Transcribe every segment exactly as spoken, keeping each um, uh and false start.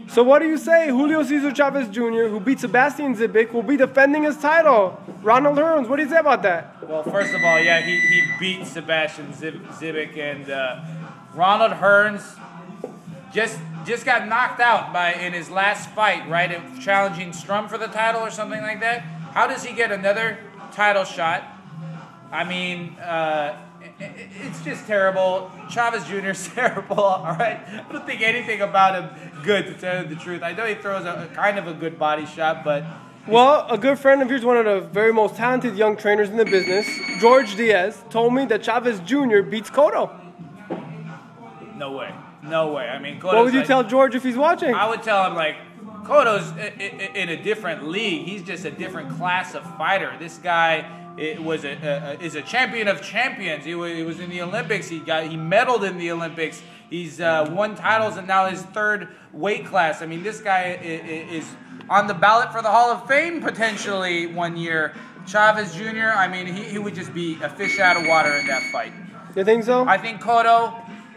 So what do you say? Julio Cesar Chavez Junior, who beat Sebastian Zibic, will be defending his title. Ronald Hearns, what do you say about that? Well, first of all, yeah, he, he beat Sebastian Zibic, and uh, Ronald Hearns just just got knocked out by in his last fight, right? Challenging Strum for the title or something like that. How does he get another title shot? I mean, uh, it, it's just terrible. Chavez Junior is terrible, all right? I don't think anything about him good, to tell you the truth. I know he throws a, a kind of a good body shot, but... Well, a good friend of yours, one of the very most talented young trainers in the business, George Diaz, told me that Chavez Junior beats Cotto. No way. No way. I mean, Cotto's what would you like, tell George if he's watching? I would tell him, like, Cotto's in a different league. He's just a different class of fighter. This guy it was a, a, is a champion of champions. He was, he was in the Olympics. He got he medaled in the Olympics. He's uh, won titles and now his third weight class. I mean, this guy is on the ballot for the Hall of Fame potentially one year. Chavez Junior, I mean, he, he would just be a fish out of water in that fight. You think so? I think Cotto,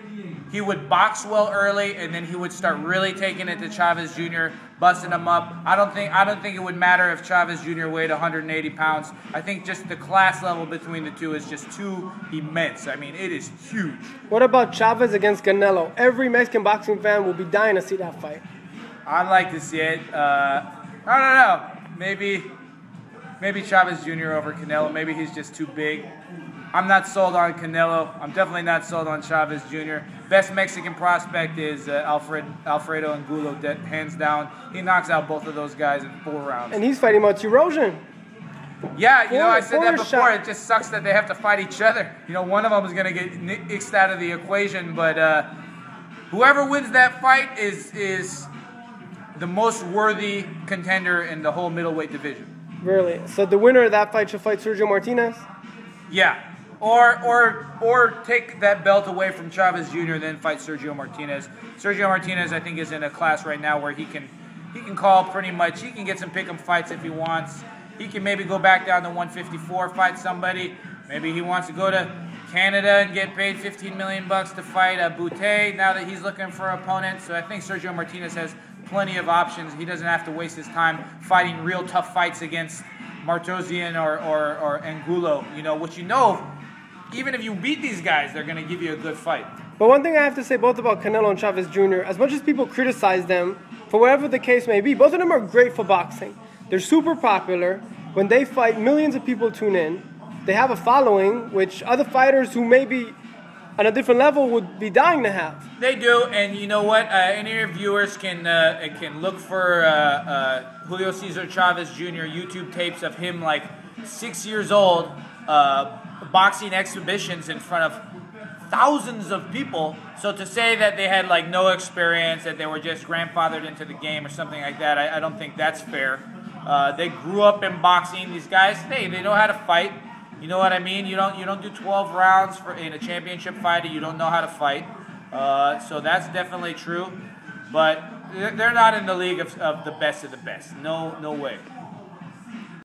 he would box well early, and then he would start really taking it to Chavez Junior, busting him up. I don't think I don't think it would matter if Chavez Junior weighed one hundred eighty pounds. I think just the class level between the two is just too immense. I mean, it is huge. What about Chavez against Canelo? Every Mexican boxing fan will be dying to see that fight. I'd like to see it. Uh, I don't know. Maybe, maybe Chavez Junior over Canelo. Maybe he's just too big. I'm not sold on Canelo. I'm definitely not sold on Chavez Junior Best Mexican prospect is uh, Alfred Alfredo Angulo, hands down. He knocks out both of those guys in four rounds. And he's fighting Matirojan. Yeah, you four, know, I said that before. Shot. It just sucks that they have to fight each other. You know, one of them is going to get nixed out of the equation, but uh, whoever wins that fight is is the most worthy contender in the whole middleweight division. Really? So the winner of that fight should fight Sergio Martinez? Yeah. Or or or take that belt away from Chavez Junior, then fight Sergio Martinez. Sergio Martinez, I think, is in a class right now where he can he can call pretty much. He can get some pick'em fights if he wants. He can maybe go back down to one fifty-four, fight somebody. Maybe he wants to go to Canada and get paid fifteen million bucks to fight a Boutte now that he's looking for an opponent. So I think Sergio Martinez has plenty of options. He doesn't have to waste his time fighting real tough fights against Martosian or, or, or Angulo, you know, which you know, even if you beat these guys, they're going to give you a good fight. But one thing I have to say both about Canelo and Chavez Junior, as much as people criticize them, for whatever the case may be, both of them are great for boxing. They're super popular. When they fight, millions of people tune in. They have a following, which other fighters who may be on a different level would be dying to have. They do, and you know what? Uh, any of your viewers can uh, can look for uh, uh, Julio Cesar Chavez Junior YouTube tapes of him like six years old, uh, boxing exhibitions in front of thousands of people. So to say that they had like no experience, that they were just grandfathered into the game or something like that, I, I don't think that's fair. Uh, they grew up in boxing. These guys, hey, they know how to fight. You know what I mean? You don't you don't do twelve rounds for in a championship fight. You don't know how to fight. Uh, so that's definitely true. But they're not in the league of, of the best of the best. No, no way.